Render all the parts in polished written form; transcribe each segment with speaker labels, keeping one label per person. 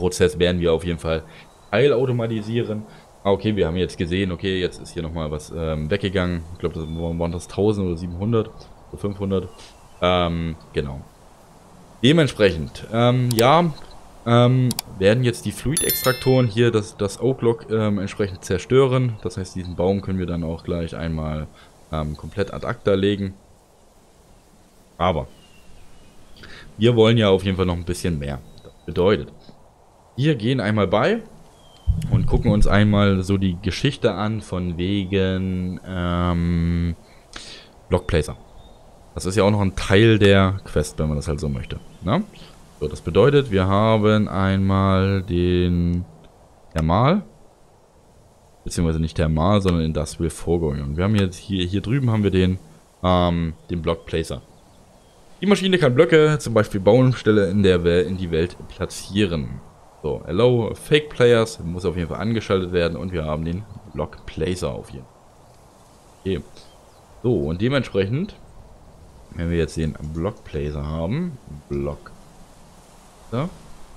Speaker 1: Prozess werden wir auf jeden Fall teilautomatisieren. Ah, okay, wir haben jetzt gesehen, okay, jetzt ist hier nochmal was weggegangen. Ich glaube, das waren das 1000 oder 700 oder 500. Genau. Dementsprechend, ja, werden jetzt die Fluid-Extraktoren hier das Oak-Log entsprechend zerstören. Das heißt, diesen Baum können wir dann auch gleich einmal komplett ad acta legen. Aber wir wollen ja auf jeden Fall noch ein bisschen mehr. Das bedeutet, wir gehen einmal bei und gucken uns einmal so die Geschichte an von wegen Blockplacer. Das ist ja auch noch ein Teil der Quest, wenn man das halt so möchte. Ne? So, das bedeutet, wir haben einmal den Thermal, beziehungsweise nicht Thermal, sondern Industrial Foregoing. Und wir haben jetzt hier drüben haben wir den Blockplacer. Die Maschine kann Blöcke, zum Beispiel Baumställe in die Welt platzieren. So, Allow Fake Players muss auf jeden Fall angeschaltet werden und wir haben den Blockplacer auf jeden Fall. Okay. So, und dementsprechend, wenn wir jetzt den Blockplacer haben, werden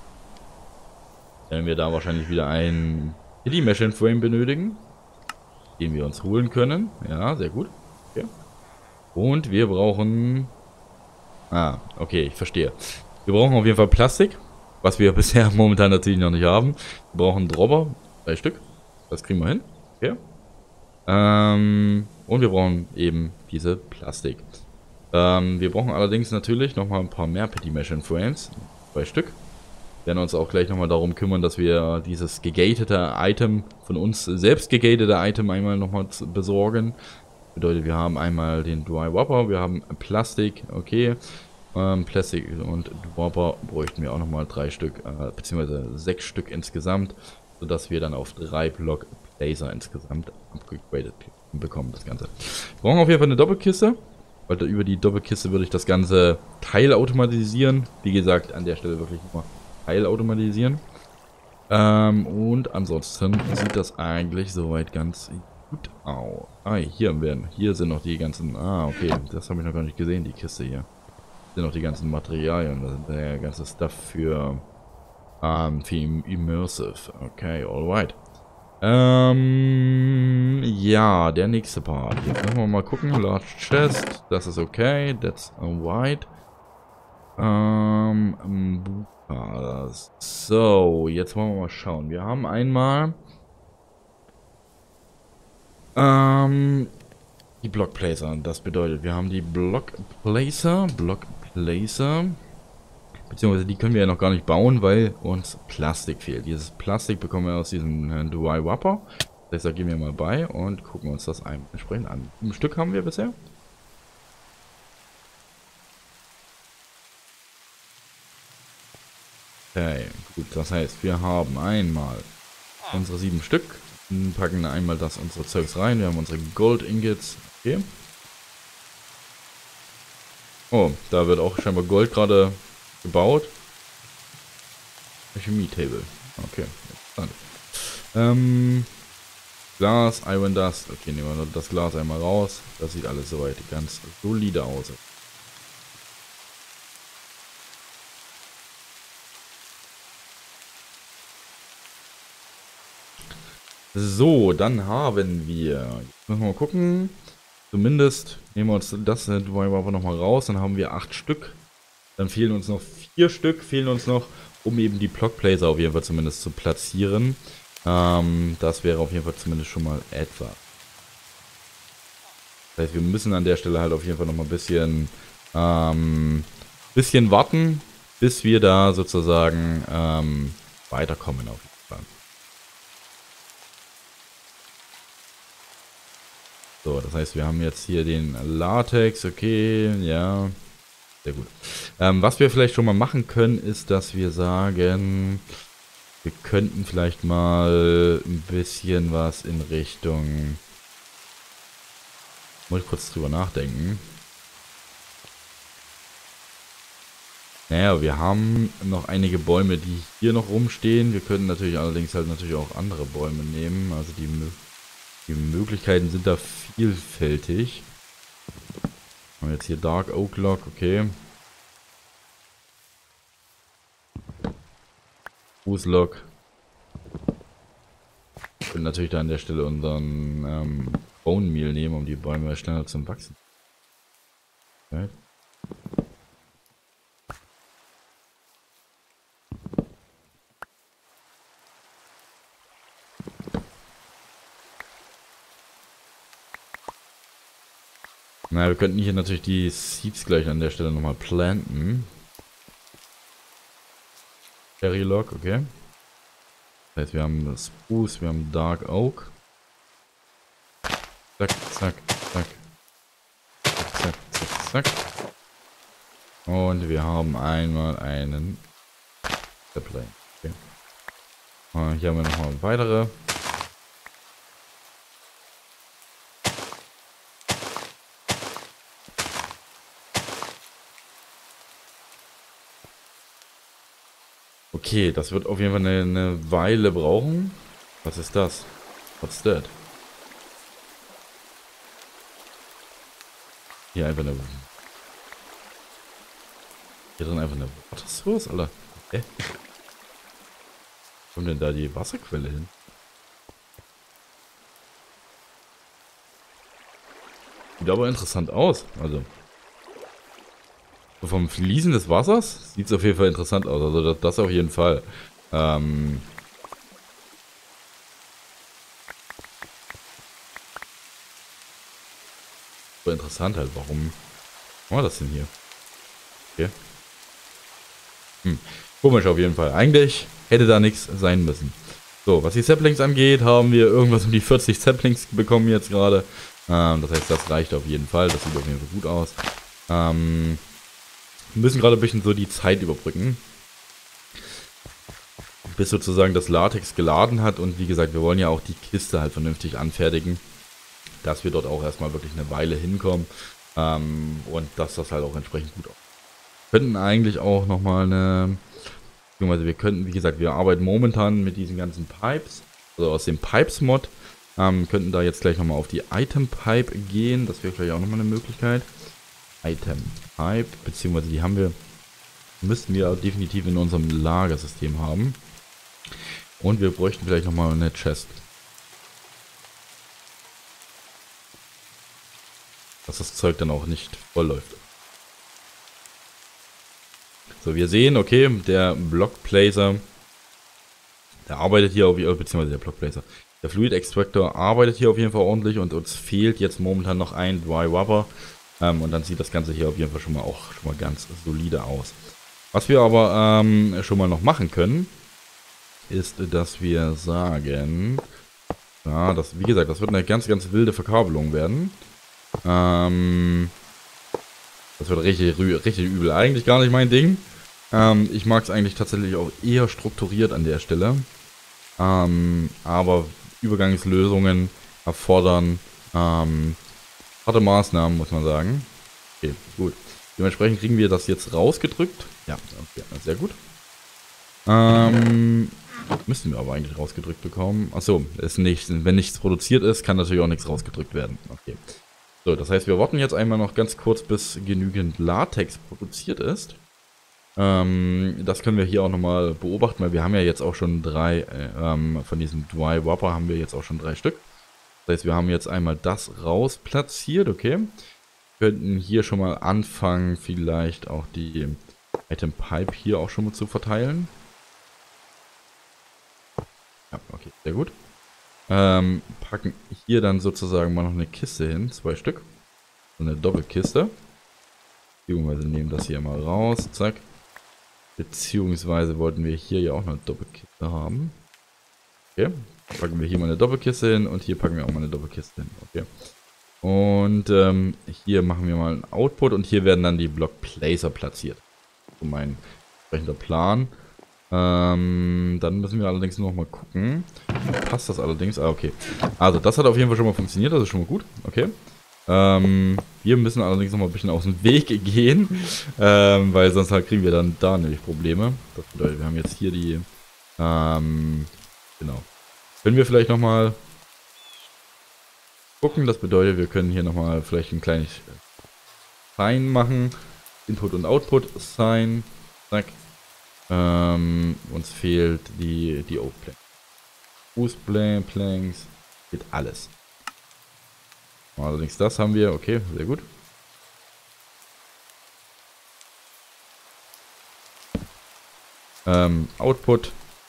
Speaker 1: wir da wahrscheinlich wieder einen Kitty Machine Frame benötigen, den wir uns holen können. Ja, sehr gut. Okay. Und wir brauchen... Ah, okay, ich verstehe. Wir brauchen auf jeden Fall Plastik, was wir bisher momentan natürlich noch nicht haben. Wir brauchen Dropper, 3 Stück. Das kriegen wir hin. Okay. Und wir brauchen eben diese Plastik. Wir brauchen allerdings natürlich nochmal ein paar mehr Petty Machine Frames. 2 Stück. Wir werden uns auch gleich nochmal darum kümmern, dass wir dieses gegatete Item, von uns selbst gegatete Item einmal nochmal besorgen. Bedeutet, wir haben einmal den Dry Whopper, wir haben Plastik, okay. Plastik und Whopper bräuchten wir auch nochmal 3 Stück, beziehungsweise 6 Stück insgesamt, sodass wir dann auf 3 Block Placer insgesamt upgraded bekommen, das Ganze. Wir brauchen auf jeden Fall eine Doppelkiste, weil über die Doppelkiste würde ich das Ganze teilautomatisieren. Wie gesagt, an der Stelle wirklich nur teilautomatisieren. Und ansonsten sieht das eigentlich soweit ganz gut aus. Ah, hier sind noch die ganzen... Ah, okay, das habe ich noch gar nicht gesehen, die Kiste hier. Hier sind noch die ganzen Materialien, das ist der ganze Stuff für Immersive. Okay, alright. Ja, der nächste Part. Jetzt müssen wir mal gucken. Large Chest, das ist okay. That's alright. So, jetzt wollen wir mal schauen. Wir haben einmal die Blockplacer. Das bedeutet, wir haben die Blockplacer. Beziehungsweise die können wir ja noch gar nicht bauen, weil uns Plastik fehlt. Dieses Plastik bekommen wir aus diesem Dry Whopper. Das heißt, da gehen wir mal bei und gucken uns das entsprechend an. Ein Stück haben wir bisher. Okay, gut, das heißt, wir haben einmal unsere 7 Stück, packen einmal unsere Zeugs rein, wir haben unsere Gold Ingots, okay. Oh, da wird auch scheinbar Gold gerade gebaut. Chemie Table, okay, interessant. Glas, Iron Dust, okay, nehmen wir das Glas einmal raus, das sieht alles soweit ganz solide aus. So, dann haben wir... Jetzt müssen wir mal gucken. Zumindest nehmen wir uns das Dry-Whopper nochmal raus. Dann haben wir 8 Stück. Dann fehlen uns noch 4 Stück. Um eben die Blockplacer auf jeden Fall zumindest zu platzieren. Das wäre auf jeden Fall zumindest schon mal etwa. Das heißt, wir müssen an der Stelle halt auf jeden Fall nochmal ein bisschen warten, bis wir da sozusagen weiterkommen auf jeden Fall. So, das heißt, wir haben jetzt hier den Latex, okay, ja, sehr gut. Was wir vielleicht schon mal machen können, ist, dass wir sagen, wir könnten vielleicht mal ein bisschen was in Richtung... Muss ich kurz drüber nachdenken. Naja, wir haben noch einige Bäume, die hier noch rumstehen. Wir können natürlich allerdings auch andere Bäume nehmen, also die Möglichkeiten sind da vielfältig. Haben wir jetzt hier Dark Oak Log, okay. Fußlock. Wir können natürlich da an der Stelle unseren Bone Meal nehmen, um die Bäume schneller zu wachsen. Okay. Na, wir könnten hier natürlich die Seeds gleich an der Stelle nochmal planten. Cherry Log, okay. Das heißt, wir haben das Spruce, wir haben Dark Oak. Zack, zack, zack. Zack, zack, zack, zack. Und wir haben einmal einen Sapling. Okay. Hier haben wir nochmal weitere. Okay, das wird auf jeden Fall eine Weile brauchen. Was ist das? What's that? Hier einfach eine... Hier drin einfach eine Water Source, Alter. Hä? Wo kommt denn da die Wasserquelle hin? Sieht aber interessant aus. Also. Vom Fließen des Wassers sieht es auf jeden Fall interessant aus. Also das auf jeden Fall. So interessant halt. Warum haben wir das denn hier? Okay. Komisch auf jeden Fall. Eigentlich hätte da nichts sein müssen. So, was die Saplings angeht, haben wir irgendwas um die 40 Saplings bekommen jetzt gerade. Das heißt, das reicht auf jeden Fall. Das sieht auf jeden Fall gut aus. Wir müssen gerade ein bisschen so die Zeit überbrücken. Bis sozusagen das Latex geladen hat. Und wie gesagt, wir wollen ja auch die Kiste halt vernünftig anfertigen. Dass wir dort auch erstmal wirklich eine Weile hinkommen. Und dass das halt auch entsprechend gut aussieht. Wir könnten eigentlich auch nochmal eine... Beziehungsweise wir könnten, wie gesagt, wir arbeiten momentan mit diesen ganzen Pipes. Also aus dem Pipes-Mod. Könnten da jetzt gleich nochmal auf die Item-Pipe gehen. Das wäre vielleicht auch nochmal eine Möglichkeit. Item-Pipe, beziehungsweise die haben wir, müssten wir definitiv in unserem Lagersystem haben. Und wir bräuchten vielleicht nochmal eine Chest. Dass das Zeug dann auch nicht voll läuft. So, wir sehen, okay, der Blockplacer, der arbeitet hier auf, beziehungsweise der Blockplacer, der Fluid Extractor arbeitet hier auf jeden Fall ordentlich und uns fehlt jetzt momentan noch ein Dry Rubber. Und dann sieht das Ganze hier auf jeden Fall schon mal ganz solide aus. Was wir aber schon mal noch machen können, ist, dass wir sagen, ja, das, wie gesagt, das wird eine ganz, ganz wilde Verkabelung werden. Das wird richtig übel. Eigentlich gar nicht mein Ding. Ich mag es eigentlich tatsächlich auch eher strukturiert an der Stelle. Aber Übergangslösungen erfordern harte Maßnahmen, muss man sagen. Okay, gut. Dementsprechend kriegen wir das jetzt rausgedrückt. Ja, okay, sehr gut. Müssten wir aber eigentlich rausgedrückt bekommen. Achso, ist nichts. Wenn nichts produziert ist, kann natürlich auch nichts rausgedrückt werden. Okay. So, das heißt, wir warten jetzt einmal noch ganz kurz, bis genügend Latex produziert ist. Das können wir hier auch nochmal beobachten, weil wir haben ja jetzt auch schon 3, von diesem Dry Rubber haben wir jetzt auch schon 3 Stück. Das heißt, wir haben jetzt einmal das raus platziert, okay. Wir könnten hier schon mal anfangen, vielleicht auch die Item Pipe hier auch schon mal zu verteilen. Ja, okay, sehr gut. Packen hier dann sozusagen mal noch eine Kiste hin, 2 Stück. So eine Doppelkiste. Beziehungsweise nehmen das hier mal raus, zack. Beziehungsweise wollten wir hier ja auch eine Doppelkiste haben. Okay, packen wir hier mal eine Doppelkiste hin und hier packen wir auch mal eine Doppelkiste hin. Okay. Und hier machen wir mal einen Output und hier werden dann die Blockplacer platziert. So mein entsprechender Plan. Dann müssen wir allerdings noch mal gucken. Passt das allerdings? Ah, okay. Also das hat auf jeden Fall schon mal funktioniert, das ist schon mal gut. Okay. Wir müssen allerdings noch mal ein bisschen aus dem Weg gehen, weil sonst halt kriegen wir dann da nämlich Probleme. Das bedeutet, wir haben jetzt hier die, genau. Können wir vielleicht noch mal gucken, das bedeutet, wir können hier noch mal vielleicht ein kleines Sign machen. Input und Output Sign. Zack. Uns fehlt die Oak Plank. Fußplanks, geht alles. Allerdings das haben wir, okay, sehr gut. Output.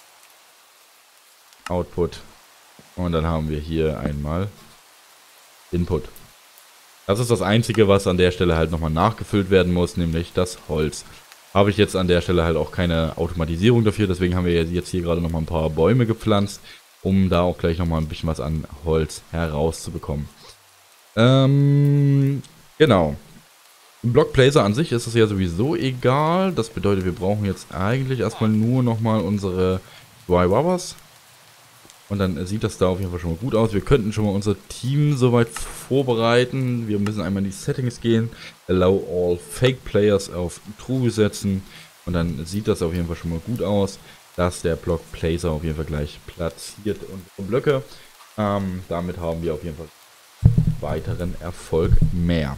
Speaker 1: Und dann haben wir hier einmal Input. Das ist das Einzige, was an der Stelle halt nochmal nachgefüllt werden muss, nämlich das Holz. Habe ich jetzt an der Stelle halt auch keine Automatisierung dafür, deswegen haben wir jetzt hier gerade nochmal ein paar Bäume gepflanzt, um da auch gleich nochmal ein bisschen was an Holz herauszubekommen. Genau. Im Blockplacer an sich ist es ja sowieso egal. Das bedeutet, wir brauchen jetzt eigentlich erstmal nur nochmal unsere Dry Rubbers. Und dann sieht das da auf jeden Fall schon mal gut aus. Wir könnten schon mal unser Team soweit vorbereiten. Wir müssen einmal in die Settings gehen. Allow all Fake Players auf True setzen. Und dann sieht das auf jeden Fall schon mal gut aus, dass der Blockplacer auf jeden Fall gleich platziert unsere Blöcke. Damit haben wir auf jeden Fall weiteren Erfolg mehr.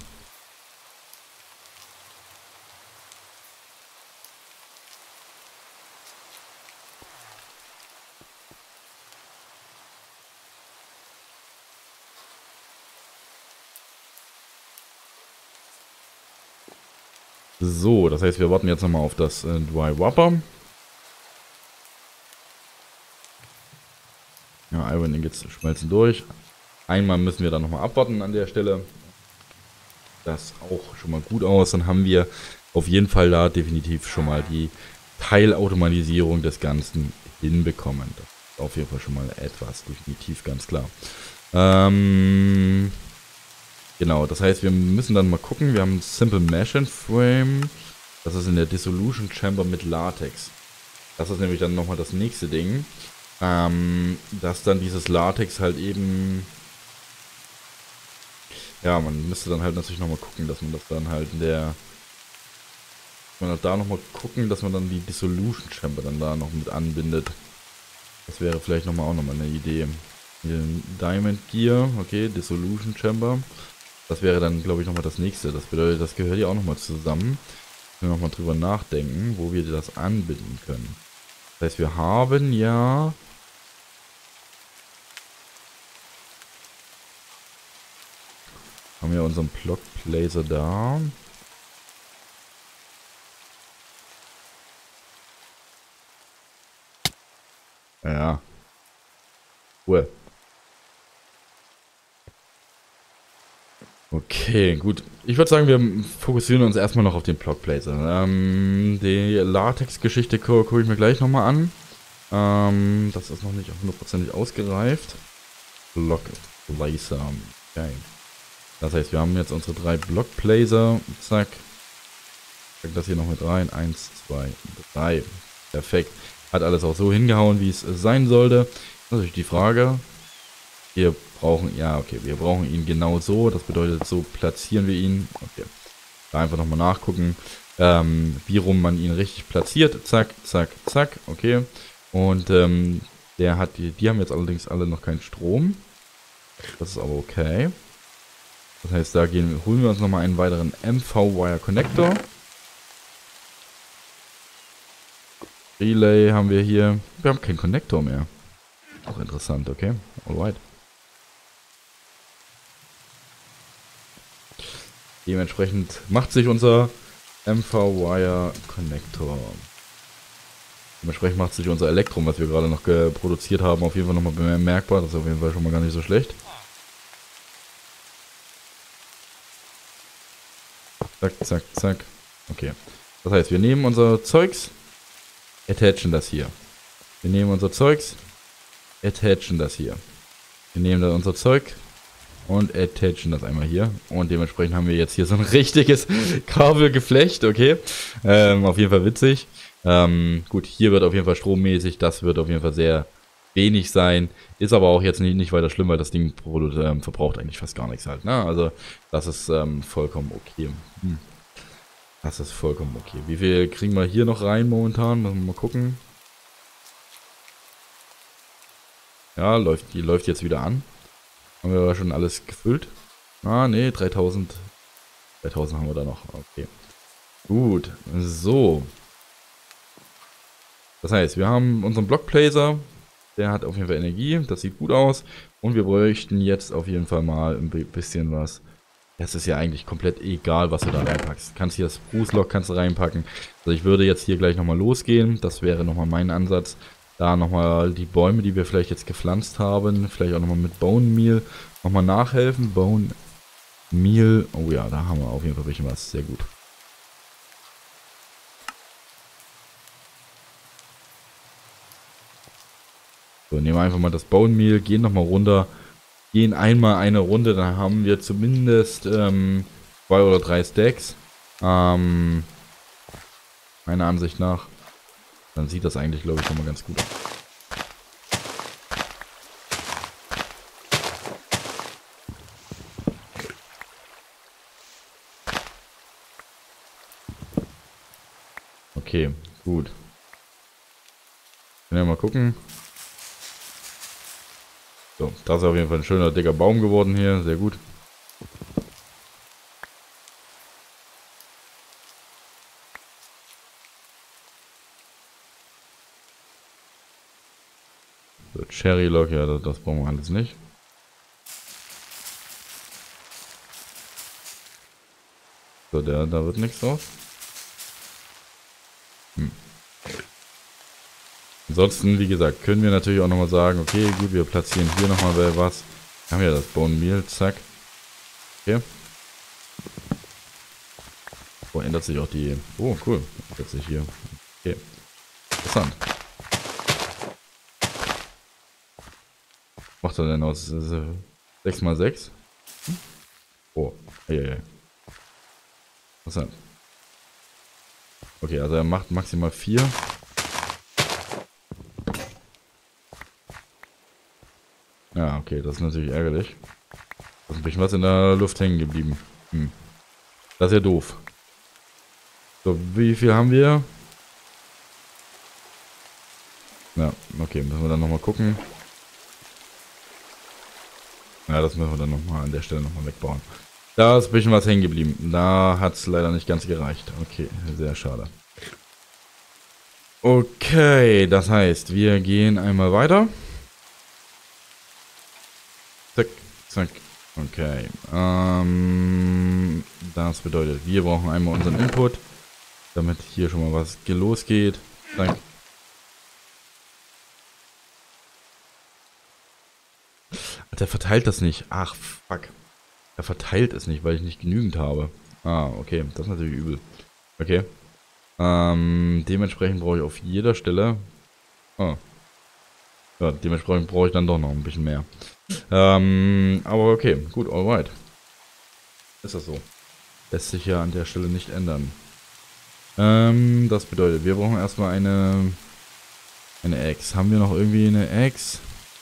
Speaker 1: So, das heißt, wir warten jetzt nochmal auf das Dry Rubber. Ja, Iron Ingots schmelzen durch. Einmal müssen wir dann nochmal abwarten an der Stelle. Das auch schon mal gut aus. Dann haben wir auf jeden Fall da definitiv schon mal die Teilautomatisierung des Ganzen hinbekommen. Das ist auf jeden Fall schon mal etwas, definitiv ganz klar. Genau, das heißt, wir müssen dann mal gucken. Wir haben Simple Mesh Frame. Das ist in der Dissolution Chamber mit Latex. Das ist nämlich dann nochmal das nächste Ding. Dass dann dieses Latex halt eben... Ja, man müsste dann halt natürlich nochmal gucken, dass man das dann halt in der... Man hat da nochmal gucken, dass man dann die Dissolution Chamber dann da noch mit anbindet. Das wäre vielleicht nochmal auch nochmal eine Idee. Hier Diamond Gear, okay, Dissolution Chamber. Das wäre dann, glaube ich, nochmal das nächste. Das bedeutet, das gehört ja auch nochmal zusammen. Wir nochmal drüber nachdenken, wo wir das anbinden können. Das heißt, wir haben ja... Haben wir unseren Blockplacer da. Ja. Cool. Okay, gut. Ich würde sagen, wir fokussieren uns erstmal noch auf den Blockplacer. Die Latex-Geschichte gucke ich mir gleich nochmal an. Das ist noch nicht hundertprozentig ausgereift. Blockplacer. Okay. Das heißt, wir haben jetzt unsere 3 Blockplacer. Zack. Pack das hier noch mit rein. 1, 2, 3. Perfekt. Hat alles auch so hingehauen, wie es sein sollte. Natürlich die Frage. Wir brauchen, ja, okay, wir brauchen ihn genau so. Das bedeutet, so platzieren wir ihn. Okay. Da einfach nochmal nachgucken, wie rum man ihn richtig platziert. Zack, zack, zack. Okay. Und der hat die haben jetzt allerdings alle noch keinen Strom. Das ist aber okay. Das heißt, da holen wir uns nochmal einen weiteren MV-Wire Connector. Relay haben wir hier. Wir haben keinen Connector mehr. Auch interessant, okay. Alright. Dementsprechend macht sich unser MV-Wire Connector. Dementsprechend macht sich unser Elektrum, was wir gerade noch produziert haben, auf jeden Fall nochmal bemerkbar. Das ist auf jeden Fall schon mal gar nicht so schlecht. Zack, zack, zack. Okay. Das heißt, wir nehmen unser Zeugs, attachen das hier. Wir nehmen unser Zeugs, attachen das hier. Wir nehmen dann unser Zeug und attachen das einmal hier. Und dementsprechend haben wir jetzt hier so ein richtiges Kabelgeflecht, okay. Auf jeden Fall witzig. Gut, hier wird auf jeden Fall strommäßig, das wird auf jeden Fall sehr wenig sein. Ist aber auch jetzt nicht weiter schlimm, weil das Ding verbraucht eigentlich fast gar nichts halt. Ne? Also das ist vollkommen okay. Das ist vollkommen okay. Wie viel kriegen wir hier noch rein momentan? Müssen wir mal gucken. Ja, die läuft jetzt wieder an. Haben wir aber schon alles gefüllt. Ah, ne, 3000. 3000 haben wir da noch. Okay. Gut, so. Das heißt, wir haben unseren Blockblazer. Der hat auf jeden Fall Energie. Das sieht gut aus. Und wir bräuchten jetzt auf jeden Fall mal ein bisschen was. Es ist ja eigentlich komplett egal, was du da reinpackst. Du kannst hier das Spruce-Log kannst du reinpacken. Also ich würde jetzt hier gleich nochmal losgehen. Das wäre nochmal mein Ansatz. Da nochmal die Bäume, die wir vielleicht jetzt gepflanzt haben, vielleicht auch nochmal mit Bone Meal nochmal nachhelfen. Bone Meal, oh ja, da haben wir auf jeden Fall ein bisschen was. Sehr gut. So, nehmen wir einfach mal das Bone Meal, gehen nochmal runter. Gehen einmal eine Runde, dann haben wir zumindest 2 oder 3 Stacks. Meiner Ansicht nach. Dann sieht das eigentlich, glaube ich, schon mal ganz gut aus. Okay, gut. Können wir mal gucken. So, das ist auf jeden Fall ein schöner dicker Baum geworden hier. Sehr gut. So, Cherry Log, ja, das brauchen wir alles nicht. So, da wird nichts draus. Ansonsten, wie gesagt, können wir natürlich auch nochmal sagen, okay, gut, wir platzieren hier nochmal was. Haben wir das Bone Meal, zack. Okay. Oh, ändert sich auch die... Oh, cool. Ändert sich hier. Okay. Interessant. Was macht er denn aus 6x6? Oh, ja. Interessant. Okay, also er macht maximal 4. Ja, okay, das ist natürlich ärgerlich. Da ist ein bisschen was in der Luft hängen geblieben. Das ist ja doof. So, wie viel haben wir? Ja, okay, müssen wir dann nochmal gucken. Ja, das müssen wir dann nochmal an der Stelle nochmal wegbauen. Da ist ein bisschen was hängen geblieben. Da hat es leider nicht ganz gereicht. Okay, sehr schade. Okay, das heißt, wir gehen einmal weiter. Zack, zack. Okay. Das bedeutet, wir brauchen einmal unseren Input, damit hier schon mal was losgeht. Zack. Der verteilt das nicht. Ach, fuck. Er verteilt es nicht, weil ich nicht genügend habe. Ah, okay. Das ist natürlich übel. Okay. Dementsprechend brauche ich auf jeder Stelle... Oh. Ja, dementsprechend brauche ich dann doch noch ein bisschen mehr. Aber okay. Gut, alright. Ist das so. Lässt sich ja an der Stelle nicht ändern. Das bedeutet, wir brauchen erstmal eine Axe. Haben wir noch irgendwie eine Axe?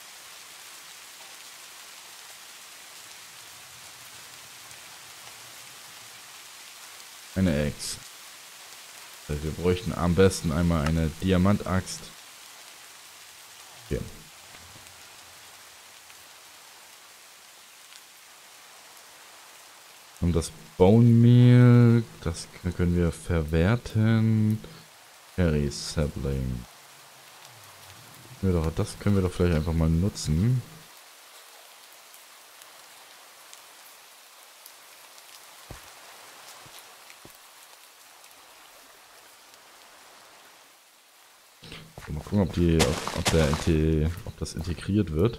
Speaker 1: Eine Axe. Also wir bräuchten am besten einmal eine Diamantaxt. Okay. Und das Bone Meal, das können wir verwerten. Cherry Sapling. Das können wir doch vielleicht einfach mal nutzen. Mal gucken, ob das integriert wird.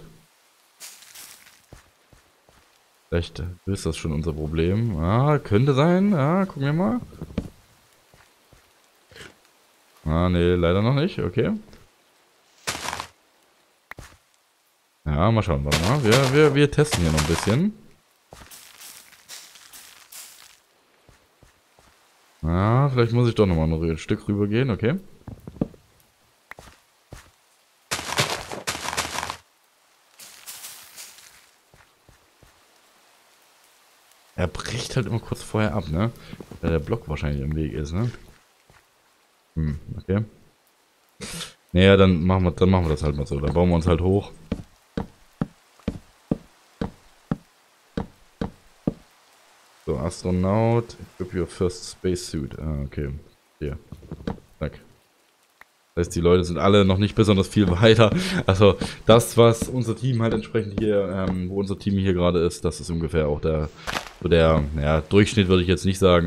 Speaker 1: Vielleicht ist das schon unser Problem. Ah, könnte sein. Ah, gucken wir mal. Ah, nee, leider noch nicht. Okay. Ja, mal schauen. Warte mal. Wir testen hier noch ein bisschen. Ah, vielleicht muss ich doch nochmal ein Stück rüber gehen. Okay. Er bricht halt immer kurz vorher ab, ne? Weil der Block wahrscheinlich im Weg ist, ne? Okay. Naja, dann machen wir das halt mal so. Dann bauen wir uns halt hoch. So, Astronaut, equip your first spacesuit. Ah, okay. Hier. Zack. Das heißt, die Leute sind alle noch nicht besonders viel weiter. Also das, was unser Team halt entsprechend hier, wo unser Team hier gerade ist, das ist ungefähr auch der Durchschnitt, würde ich jetzt nicht sagen.